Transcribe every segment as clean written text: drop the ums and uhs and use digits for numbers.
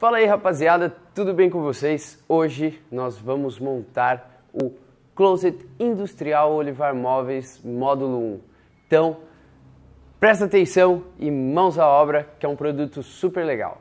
Fala aí, rapaziada, tudo bem com vocês? Hoje nós vamos montar o Closet Industrial Olivar Móveis Módulo 1. Então, presta atenção e mãos à obra, que é um produto super legal.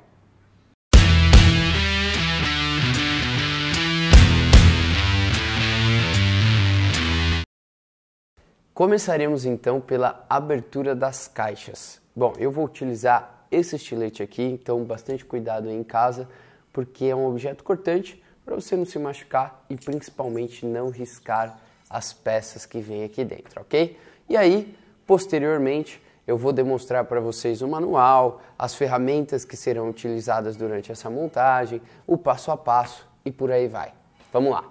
Começaremos então pela abertura das caixas. Bom, eu vou utilizar esse estilete aqui, então bastante cuidado aí em casa, porque é um objeto cortante para você não se machucar e principalmente não riscar as peças que vem aqui dentro, ok? E aí, posteriormente, eu vou demonstrar para vocês o manual, as ferramentas que serão utilizadas durante essa montagem, o passo a passo e por aí vai. Vamos lá!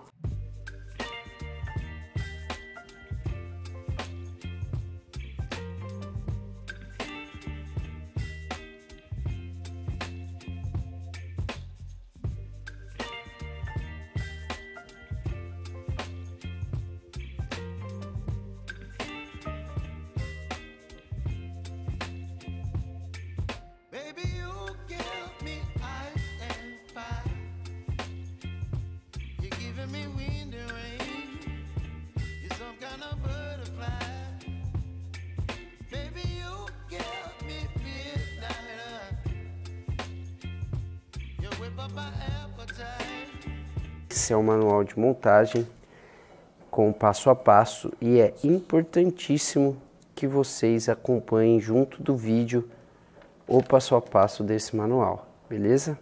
Esse é o manual de montagem com passo a passo e é importantíssimo que vocês acompanhem junto do vídeo o passo a passo desse manual, beleza?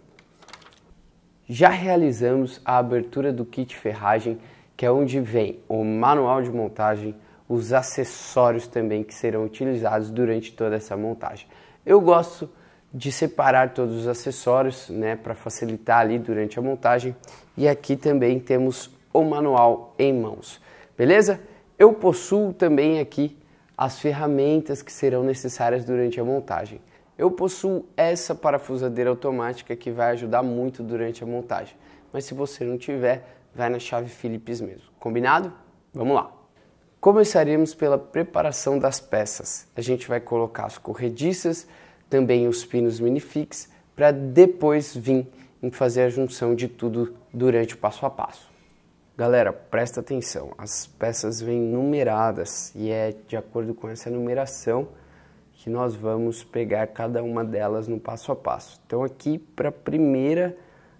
Já realizamos a abertura do kit ferragem, que é onde vem o manual de montagem, os acessórios também que serão utilizados durante toda essa montagem. Eu gosto de separar todos os acessórios, né, para facilitar ali durante a montagem. E aqui também temos o manual em mãos, beleza? Eu possuo também aqui as ferramentas que serão necessárias durante a montagem. Eu possuo essa parafusadeira automática que vai ajudar muito durante a montagem. Mas se você não tiver, vai na chave Phillips mesmo. Combinado? Vamos lá! Começaremos pela preparação das peças. A gente vai colocar as corrediças, também os pinos minifix, para depois vir em fazer a junção de tudo durante o passo a passo. Galera, presta atenção, as peças vêm numeradas e é de acordo com essa numeração que nós vamos pegar cada uma delas no passo a passo. Então aqui, para a primeira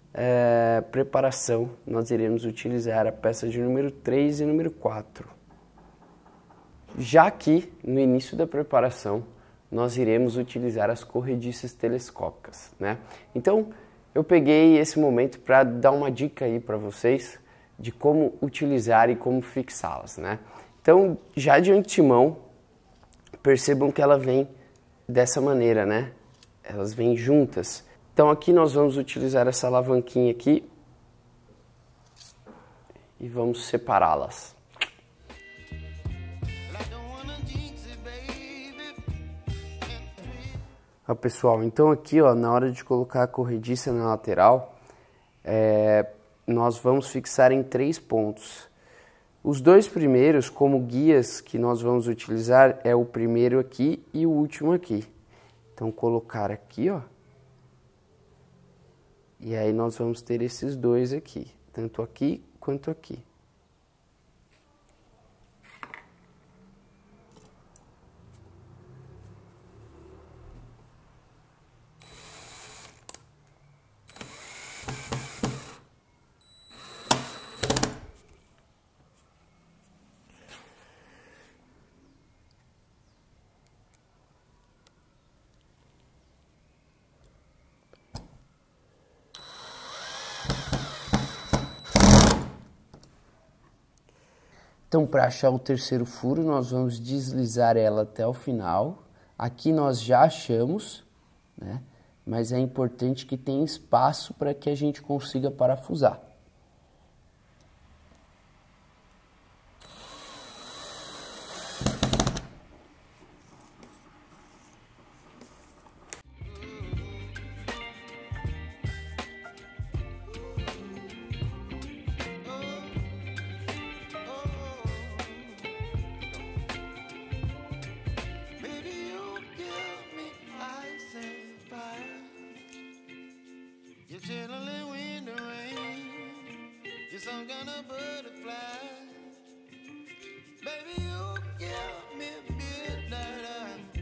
preparação, nós iremos utilizar a peça de número 3 e número 4. Já aqui, no início da preparação, nós iremos utilizar as corrediças telescópicas, né? Então, eu peguei esse momento para dar uma dica aí para vocês de como utilizar e como fixá-las, né? Então, já de antemão, percebam que ela vem dessa maneira, né? Elas vêm juntas. Então, aqui nós vamos utilizar essa alavanquinha aqui e vamos separá-las. Ó, pessoal, então aqui, ó, na hora de colocar a corrediça na lateral, nós vamos fixar em 3 pontos. Os 2 primeiros, como guias que nós vamos utilizar, é o primeiro aqui e o último aqui. Então, colocar aqui, ó. E aí nós vamos ter esses 2 aqui, tanto aqui quanto aqui. Então, para achar o terceiro furo, nós vamos deslizar ela até o final. Aqui nós já achamos, né? Mas é importante que tenha espaço para que a gente consiga parafusar. You're chilling in the rain. You're some kind of butterfly. Baby, you give me midnight.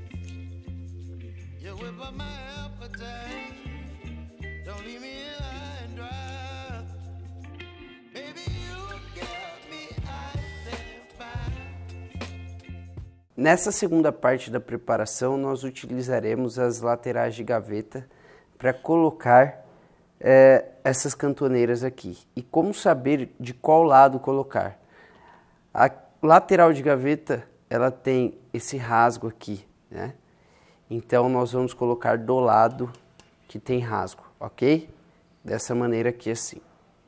You whip up my appetite. Don't leave me here high and dry. Baby, you give me ice and fire. Nessa segunda parte da preparação, nós utilizaremos as laterais de gaveta para colocar essas cantoneiras aqui. E como saber de qual lado colocar? A lateral de gaveta, ela tem esse rasgo aqui, né? Então nós vamos colocar do lado que tem rasgo, ok? Dessa maneira aqui assim.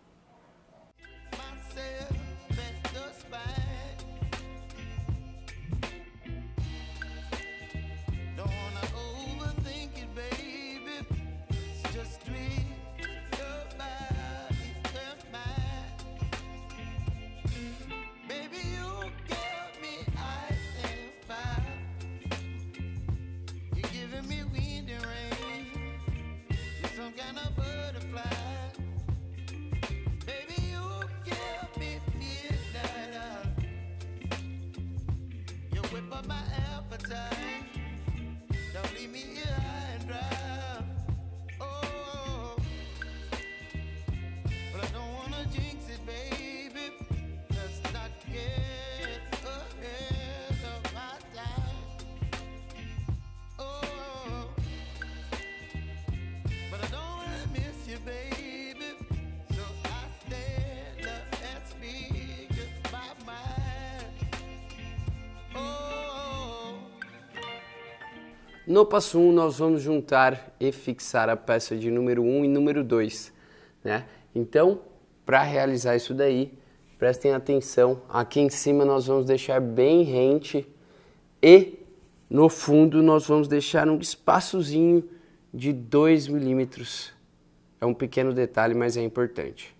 No passo 1, nós vamos juntar e fixar a peça de número 1 e número 2, né? Então, para realizar isso daí, prestem atenção, aqui em cima nós vamos deixar bem rente e no fundo nós vamos deixar um espaçozinho de 2 milímetros. É um pequeno detalhe, mas é importante.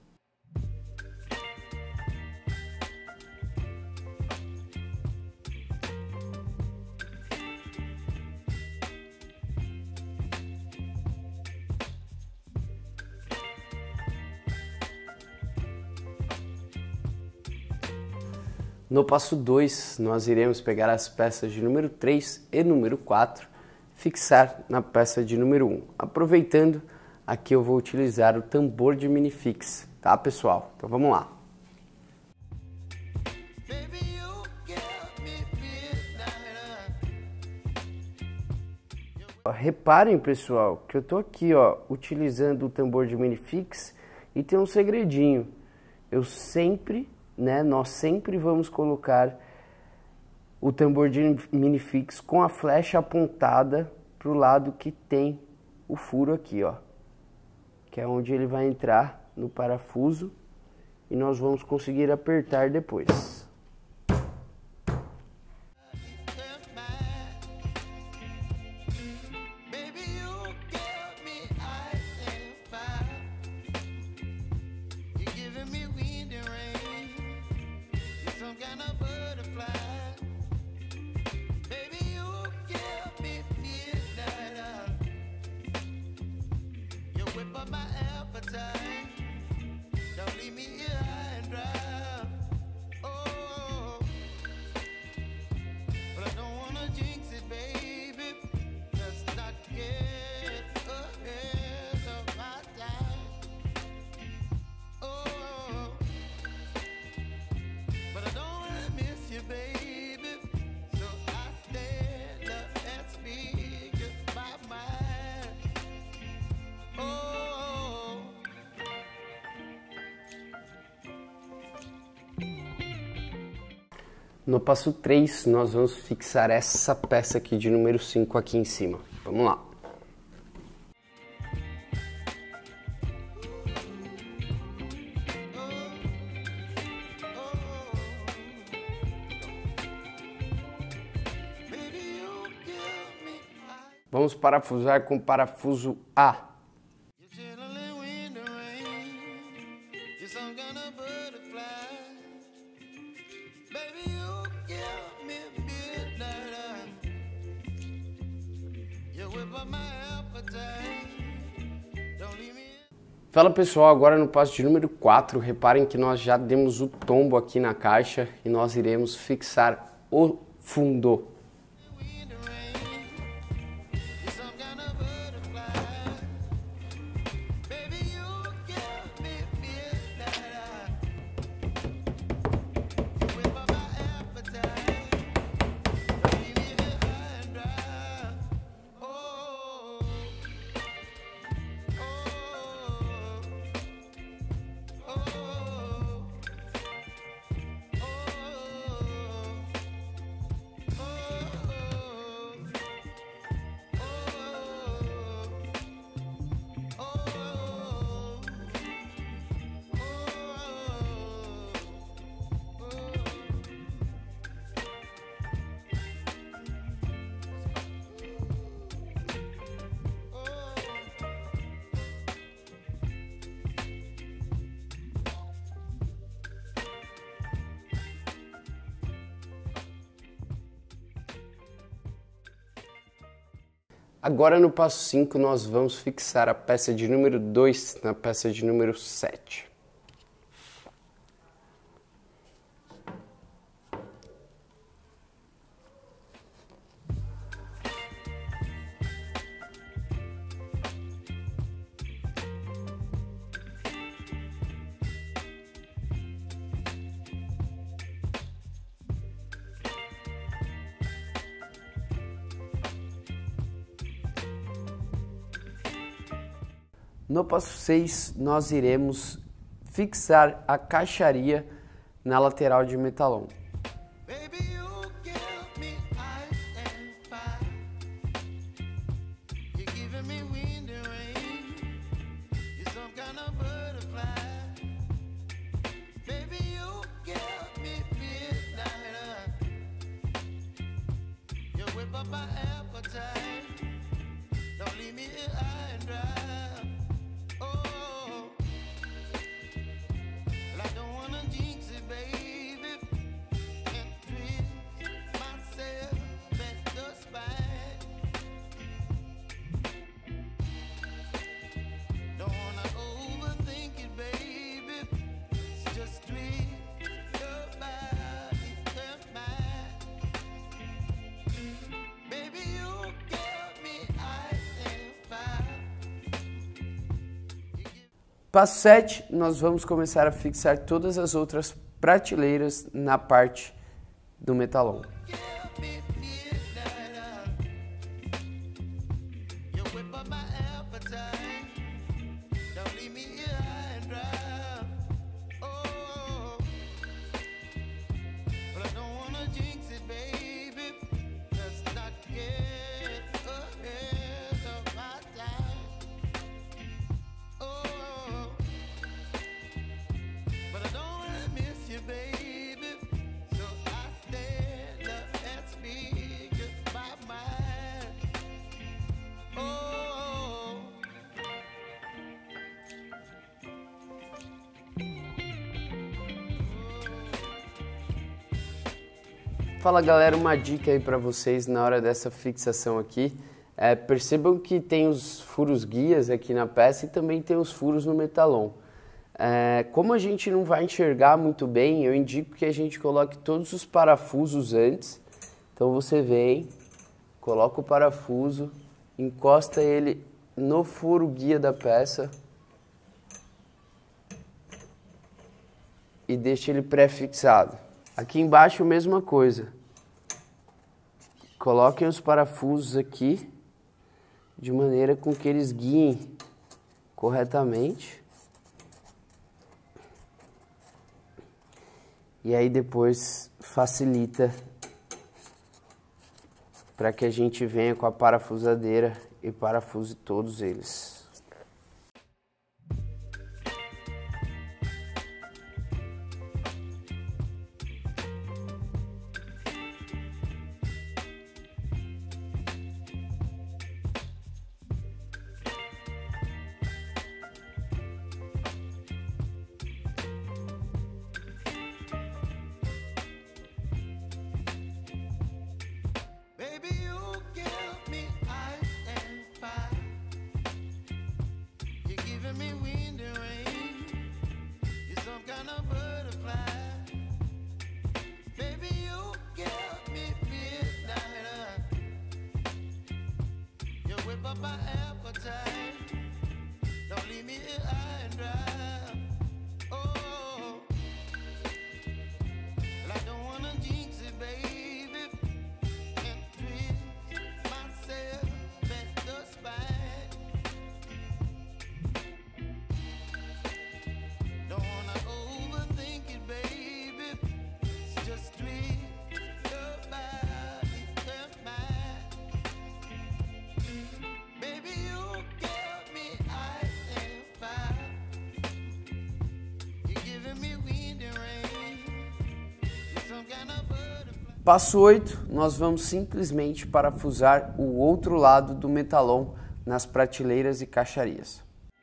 No passo 2, nós iremos pegar as peças de número 3 e número 4, fixar na peça de número 1. Aproveitando, aqui eu vou utilizar o tambor de minifix, tá pessoal? Então vamos lá. Reparem, pessoal, que eu tô aqui, ó, utilizando o tambor de minifix e tem um segredinho. Nós sempre vamos colocar o tambor de minifix com a flecha apontada para o lado que tem o furo aqui, ó, que é onde ele vai entrar no parafuso e nós vamos conseguir apertar depois. No passo 3, nós vamos fixar essa peça aqui de número 5 aqui em cima. Vamos lá. Vamos parafusar com o parafuso A. Whip up my appetite. Don't Fala pessoal, agora no passo de número 4, reparem que nós já demos o tombo aqui na caixa e nós iremos fixar o fundo. Agora no passo 5 nós vamos fixar a peça de número 2 na peça de número 7. No passo 6, nós iremos fixar a caixaria na lateral de metalon. Passo 7, nós vamos começar a fixar todas as outras prateleiras na parte do metalon. Fala galera, uma dica aí para vocês na hora dessa fixação aqui. Percebam que tem os furos guias aqui na peça e também tem os furos no metalon. Como a gente não vai enxergar muito bem, eu indico que a gente coloque todos os parafusos antes. Então você vem, coloca o parafuso, encosta ele no furo guia da peça e deixa ele pré-fixado. Aqui embaixo, mesma coisa. Coloquem os parafusos aqui de maneira com que eles guiem corretamente. E aí depois facilita para que a gente venha com a parafusadeira e parafuse todos eles. giving me wind and rain. You're some kind of butterfly. Baby, you give me midnight. You whip up my appetite. Don't leave me here high and dry. Oh, well, I don't wanna jinx it, baby, and twist myself at the spine. Don't wanna overthink it, baby. It's just twist your body and mine. Baby, you give me ice and fire. You're giving me wind and rain. You're some kind of butterfly. Passo 8, nós vamos simplesmente parafusar o outro lado do metalon nas prateleiras e caixarias.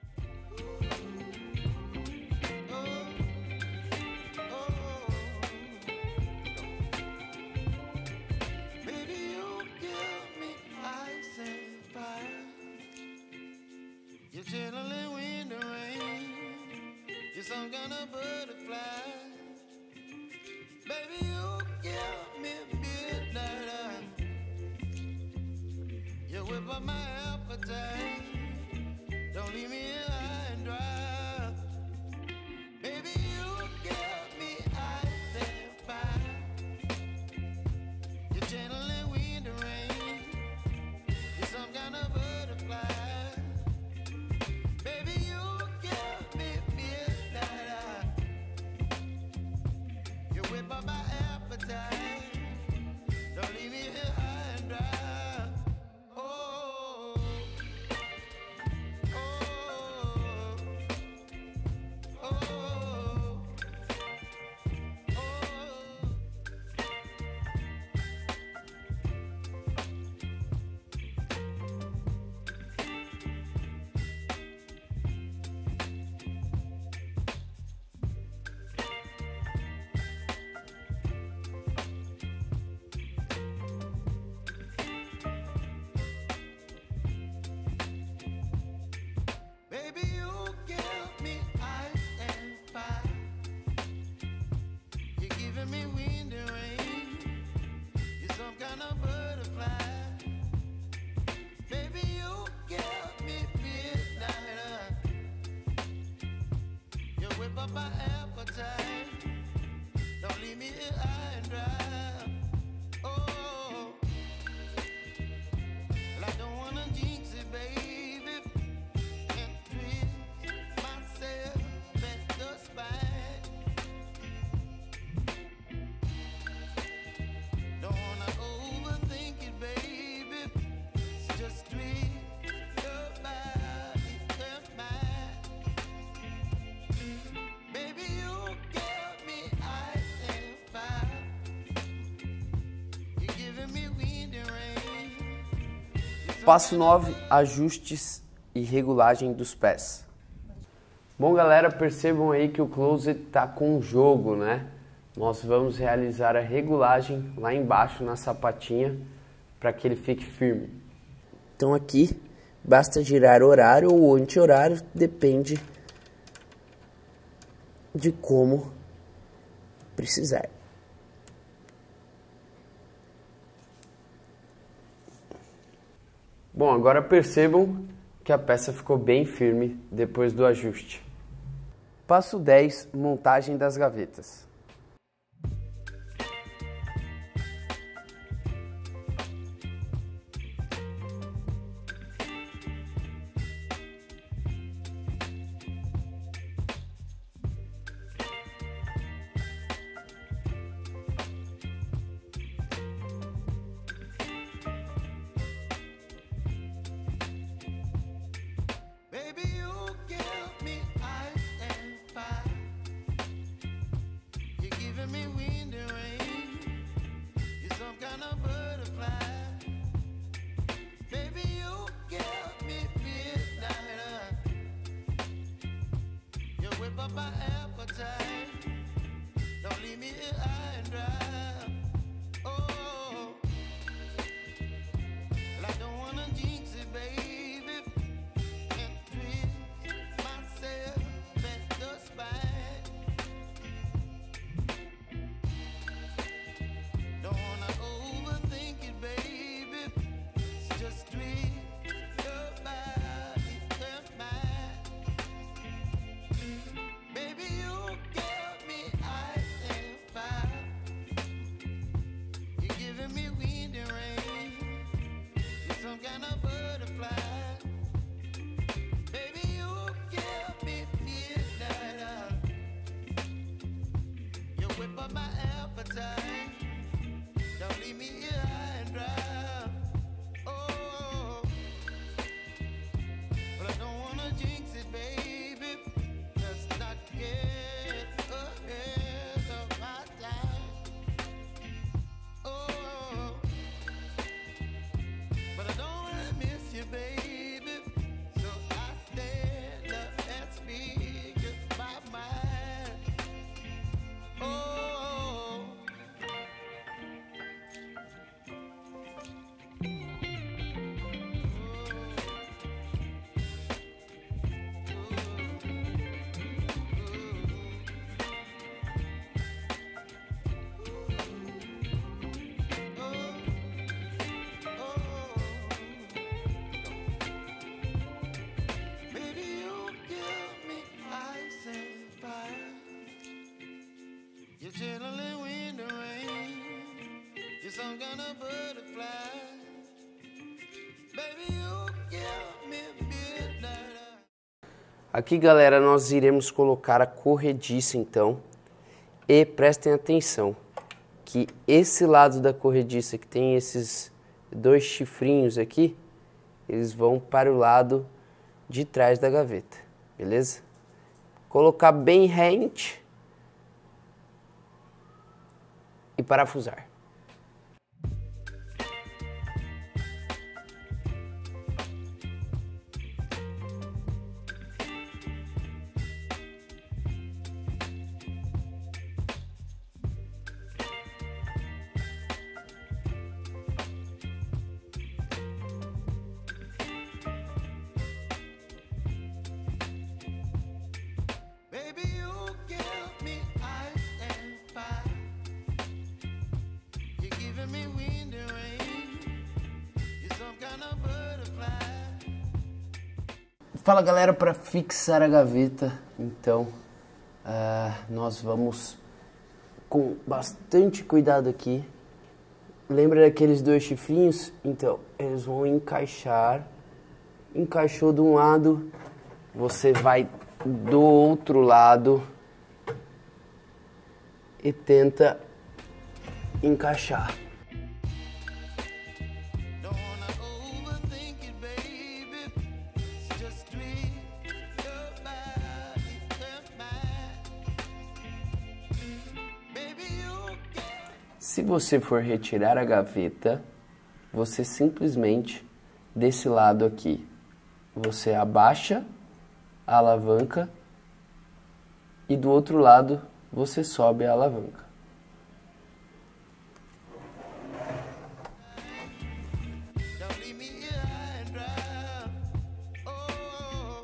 Baby, you give me ice and fire. You're chilling wind and rain. You're some kind of butterfly. Baby, you give me midnight. You whip up my appetite. Don't leave me here high and dry. Baby, you give me ice and fire. You're channeling wind and rain. You're some kind of butterfly. Baby, you give me midnight. You whip up my appetite. Don't leave me here high and dry. Oh, oh, oh, oh. Baby, you give me ice and fire. You're giving me wind and rain. You're some kind of butterfly. Baby, you give me midnight. You whip up my appetite. Don't leave me here high and dry. Oh, well, I don't wanna jinx it, baby, and twist myself at the spine. Don't wanna overthink it, baby. It's just twist your body and mine. Baby, you give me ice and fire. You're giving me wind and rain. Passo 9, ajustes e regulagem dos pés. Bom, galera, percebam aí que o closet tá com jogo, né? Nós vamos realizar a regulagem lá embaixo na sapatinha para que ele fique firme. Então aqui basta girar horário ou anti-horário, depende de como precisar. Bom, agora percebam que a peça ficou bem firme depois do ajuste. Passo 10, montagem das gavetas. Baby, you give me ice and fire. You're giving me wind and rain. You're some kind of butterfly. Baby, you give me midnight. You whip up my appetite. Don't leave me here high and dry. Oh, well, I don't wanna jinx it, baby, and twist some kind of butterfly. Baby, you give me midnight. Aqui, galera, nós iremos colocar a corrediça, então. E prestem atenção que esse lado da corrediça que tem esses dois chifrinhos aqui, eles vão para o lado de trás da gaveta, beleza? Colocar bem rente e parafusar. Baby, you give me ice and fire. You're giving me wind and rain. You're some kind of butterfly. Fala, galera, para fixar a gaveta, então nós vamos com bastante cuidado aqui. Lembra daqueles dois chifrinhos? Então, eles vão encaixar. Encaixou de um lado, você vai do outro lado e tenta encaixar. Don't wanna overthink it, baby. It's just me, your body, and mine. Baby, you give. Se você for retirar a gaveta, você simplesmente desse lado aqui, você abaixa a alavanca e do outro lado você sobe a alavanca. Don't leave me here high and dry. Oh,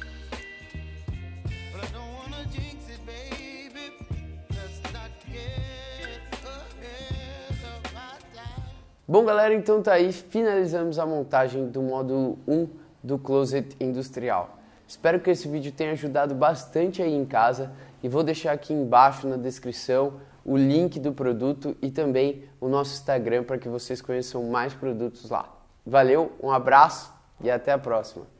but I don't wanna jinx it, baby. Let's not get ahead of my time. Bom, galera, então tá aí, finalizamos a montagem do módulo 1 do Closet Industrial. Espero que esse vídeo tenha ajudado bastante aí em casa e vou deixar aqui embaixo na descrição o link do produto e também o nosso Instagram para que vocês conheçam mais produtos lá. Valeu, um abraço e até a próxima!